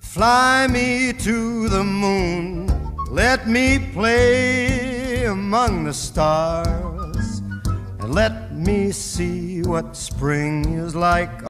Fly me to the moon, let me play among the stars, and let me see what spring is like